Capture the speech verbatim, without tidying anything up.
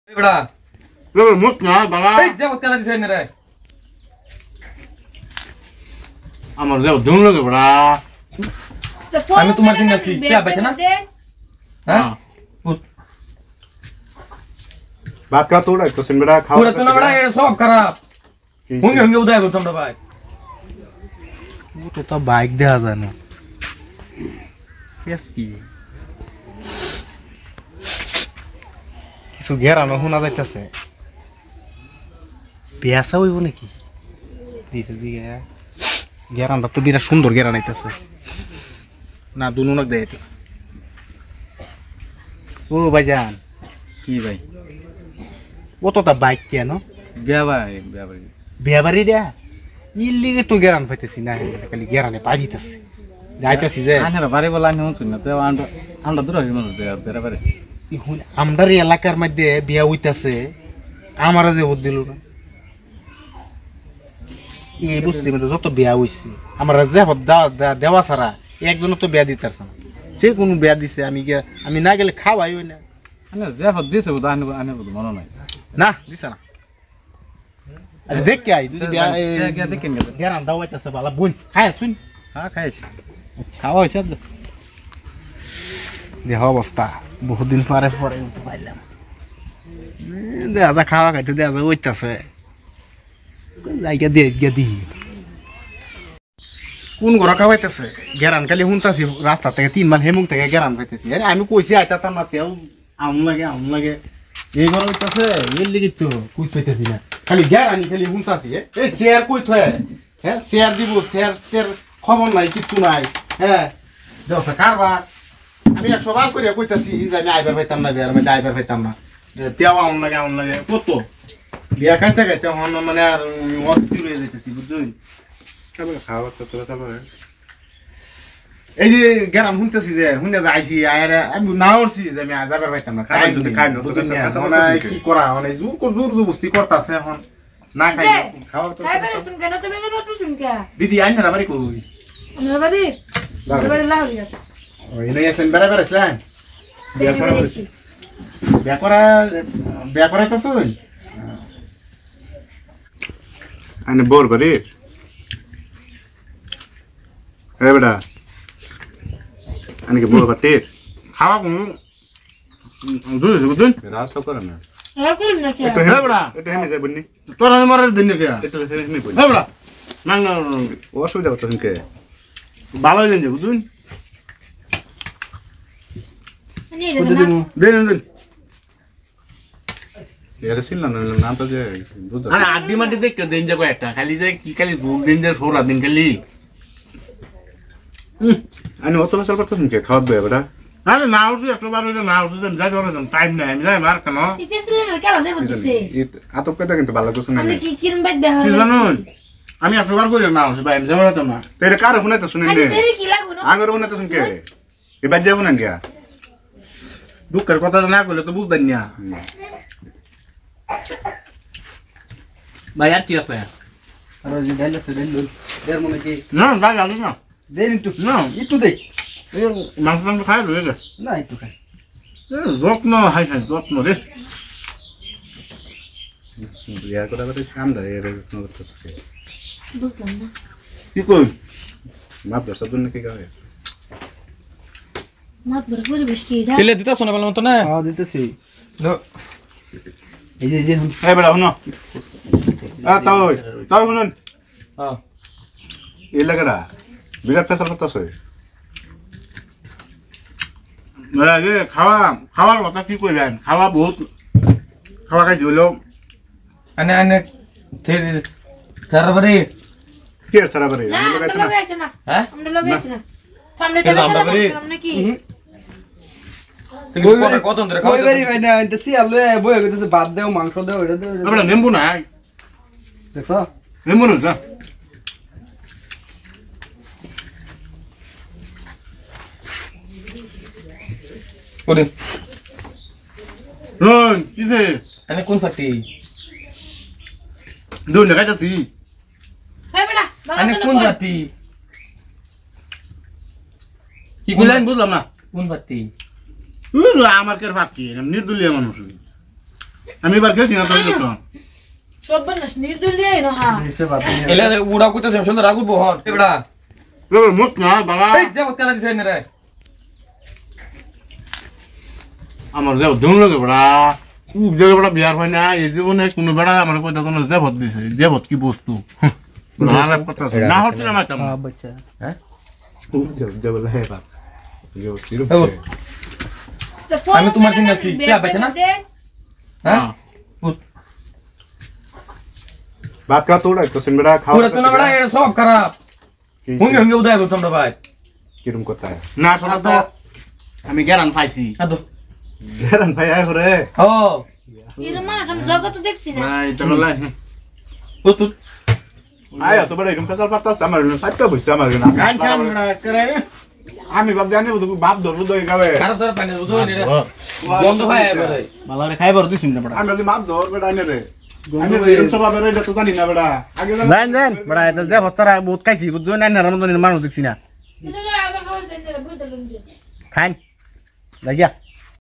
এবড়া এ মুখ না বাবা এই যাব তেলা দিছ না রে আমার যাও দুন লাগে বড়া আমি তোমার চিন্তা আছি কে আইছে না হ্যাঁ बात का तोड़ा तो सिन बड़ा खाओ पूरा तो ना बड़ा ये सब खराब होंगे होंगे उदय बोलता हमरा भाई वो तो तो बाइक दे आ जाना यस की কিছু গেরানো শোনা যাইতেছে পেয়াসা হইব নাকি দিছে দিকে গেরানটা তো বিরাট সুন্দর গেরান আইতেছে না দুনুনক দেয়াইতেছে ও ভাইজান কি ভাই ও তো তা বাইক কেন বিয়া ভাই বিয়া ভাই বিয়া বাড়ি রে ইল্লিগে তো গেরান পাইতেছি না খালি গেরানে পাজিতেছে যাইতেছি যে আনারা বাড়ি বলা আনি হচ্ছে না তো আমরা আমরা দূর হই মনে দেয়া বেরা পারছি এখন আমরার এলাকার মধ্যে বিয়া হইতাছে আমারা যে ভোট দিল না এই বুঝতে মধ্যে যত বিয়া হইছে আমরা যে ভোট দেওয়া ছাড়া একজনও তো বিয়া দিতেছে না সে কোনো বিয়া দিছে আমি আমি না গেলে খাওয়াই হই না আনে যে ভোট দিছে বুদা আনি আনি বুদা মনে নাই না দিছে না আচ্ছা দেখ কে আই তুই বিয়া কে দেখেন গেরান দাও হইতাছে বালা বোন খায় শুন হ্যাঁ খাইছি খাওয়া হইছে তো দেহ অবস্থা বহুদিন পরে পরে উঠতে পাইলাম দেখা যা খাওয়া খাইতে দেখা যা ওইতাছে জায়গা দিয়ে গিয়ে দিই কোন ঘর খাওয়াইতেছে গেরান খালি শুনতাছি রাস্তা থেকে তিন মাল হেমুক থেকে গেরান পাইতেছি আরে আমি কইছি আইতাম না তেও আমন লাগে আমন লাগে এই ঘর হইতাছে এর লিগি তো কই পাইতেছি না খালি গেরানি খালি শুনতাছি এই শেয়ার কই থয়ে হ্যাঁ শেয়ার দিব শেয়ার টের খবর নাই কিচ্ছু নাই হ্যাঁ দেওয়া কারবার আমি একশো বার করে কইতাছি যে আমি আইবার পাইতাম না বিয়ার মধ্যে আইবার পাইতাম না তেও আমন লাগে আমন লাগে কত বিয়া খাইতে খাইতে হন মানে আর অস্থির হয়ে যাইতেছি বুঝলি খাওয়া তো তোরা তো এই যে গেরাম শুনতেছি যে শুনে যে আইসি আয়ারে আমি না উঠছি যে আমি যাবার পাইতাম না খাই যদি খাই না কি করা মানে জোর জোর জবস্তি করতেছে এখন না খাই খাওয়া তো দিদি আইন না বাড়ি কই বাড়ি বাড়ি লাউরি আছে ওই নাই আসেন বেড়া বেড়াইছিলেন বিয়া করা বিয়া করা বিয়া করা তো শুন আনে বোর বাড়ি এ বেটা আনে কি বোর বাড়ি খাওয়া কোন দুই দুই রাস করে না রাখুন না কি এটা হে বেটা এটা হেনে যাই বন্নি তোর আমি মরার দিন কে এটা হেনে বন্নি হে বড়া না না অসুবিধা হতো কে ভালো দিন যে বুঝুন নি রে না দিন দিন এর সিল না নাম তো যে বুঝা আরে আড্ডি মাটি দেখতে দিন যাবো একটা খালি যে কি খালি দূর দিন যে সোরা দিন খালি আনে অত বছর পর তো কে খাওয়া দেবে বেটা আরে না উঠছি একশো বার হইলে না উঠছি যাই যাওয়ার টাইম নাই আমি যাই মার কেন ইফেসলে না কেন যাবে দিছে আতপ কথা কিন্তু ভালো কিছু না আমি কি কিনবে দেহ কি জানুন আমি একশো বার করে না উঠছি ভাই আমি যাবো না তো এটা কার ফোনে তো শুনেন আরে দে সেরি কি লাগু না আঙ্গর ফোনে তো শুন কে এবার যাবো না গিয়া দুঃখের কথাটা না করলে তো বুঝবেন না ভাই আর কি আছে আর যে ডাইল আছে ডাইল এর মনে কি না দাঁড় জানি না দেন একটু না একটু দে এই মাংস মাংস খাই রয়ে গেছে না একটু খাই যত্ন হাই হাই যত্ন রে বিয়া করা কথা সামনে এর করতে বুঝলাম না কি কই মাপ দশ দিন নাকি গায়ে মাত বড় পরিবেশ কি এটা ছেলে দিতা শোনা বললাম তো না হ্যাঁ দিতেছি এই যে যে এই বেড়া শুনো আ তাও তাও শুনুন হ্যাঁ এই লাগারা বিরাট ফেসাল করতেছে মেরা যে খাওয়া খাওয়ার কথা কি কইবেন খাওয়া বহুত খাওয়া খাইছি হলো আনে আনে তেরে সারাবারে কি আর সারা বারে না আমি আমরা লাগাইছ না লাগাইছে না হ্যাঁ আমরা লাগাইছে না সামনে কেন তো আমরা বাড়ি? সামনে কি তুই পরে কত ধরে খাওয়া কই বাড়ি ভাই না আনতেছি আলু বই কইতেছে ভাত দাও মাংস দাও এটা দাও আমরা নেম্বু নাই দেখছো নেম্বু না যা করে রন কিসে আনে কোন ফাটি দুই না খাইতাছি হ্যাঁ বেটা আনে কোন ফাটি কি কইলেন বুঝলাম না কোন ফাটি উই আমার কের ফাটি নির্দলীয় মানুষ আমি এবার খেলছি না তো ইলেকশন সব বনাস নির্দলীয় না হ্যাঁ এসে বাদ দিয়ে এলে উড়া কইতেছে সুন্দর রাগুর বহন এবড়া এবার মুখ না বাবা এই যে বক্তা দিছে নে রে আমার যে দুন লাগে বড়া খুব জায়গা বড়া বিয়ার হয় না এই জীবনে কোনো বেড়া আমার কইতা তো যে ভোট দিছে যে ভোট কি বস্তু না লাভ করতে না হচ্ছে না মাতাম বাচ্চা হ্যাঁ जब है बात जो सिर्फ আমি তোমার চিন্তা আছি কে বাচ্চা না হ্যাঁ बात का तोड़ा तो सिन बड़ा खाओ পুরো তো না বড়া এটা সব খারাপ হুঙ্গে হুঙ্গে উদয় করছ আমরা ভাই किरम करता है না শোনা তো আমি গ্যারান পাইছি আদো गरन भाई आए रे ও এরকম মানুষ আমি জগৎ দেখছি না না এটা বলে ও তো आया तो बड़े एकदम फसल पत्ता हमारे ने साथ तो बुझता हमारे কান কান বড়া করে আমি বাপ জানি তো বাপ ধরু দই গাবে কারো সর পানি উদয় নে রে বন্ধ ভাই এবারে মালারে খাইবার দিছিস না বড়া আমি যে মাপ ধর বেটা নে রে আমি তো এরকম সব বেরে এটা তো জানি না বেটা আগে জান জান বড়া এটা যে ভত্তারা বহুত খাইছি বুঝছো না না রমজানের মানুষ দেখছি না কিন্তু আবার খাওয়া দেন না বুঝতে পারছেন খান লাগিয়া